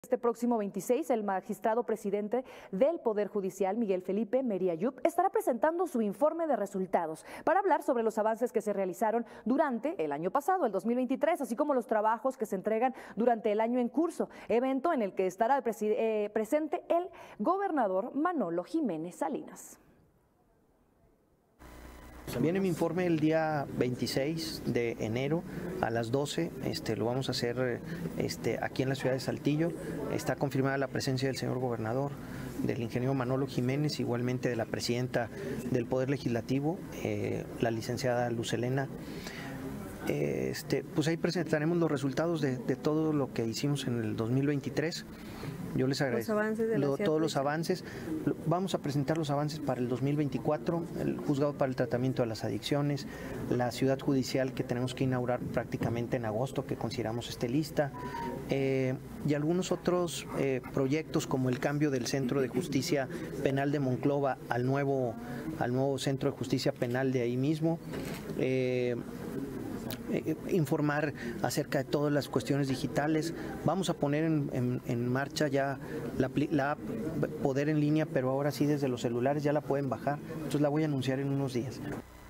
Este próximo 26, el magistrado presidente del Poder Judicial, Miguel Felipe Meri Ayub, estará presentando su informe de resultados para hablar sobre los avances que se realizaron durante el año pasado, el 2023, así como los trabajos que se entregan durante el año en curso, evento en el que estará presente el gobernador Manolo Jiménez Salinas. Viene mi informe el día 26 de enero a las 12, lo vamos a hacer aquí en la ciudad de Saltillo. Está confirmada la presencia del señor gobernador, del ingeniero Manolo Jiménez, igualmente de la presidenta del Poder Legislativo, la licenciada Luz Helena. Pues ahí presentaremos los resultados de todo lo que hicimos en el 2023. Yo les agradezco todos los avances. Vamos a presentar los avances para el 2024, el juzgado para el tratamiento de las adicciones, la ciudad judicial que tenemos que inaugurar prácticamente en agosto, que consideramos esté lista, y algunos otros proyectos como el cambio del Centro de Justicia Penal de Monclova al nuevo Centro de Justicia Penal de ahí mismo. Informar acerca de todas las cuestiones digitales. Vamos a poner en marcha ya la app Poder en Línea, pero ahora sí desde los celulares ya la pueden bajar. Entonces la voy a anunciar en unos días.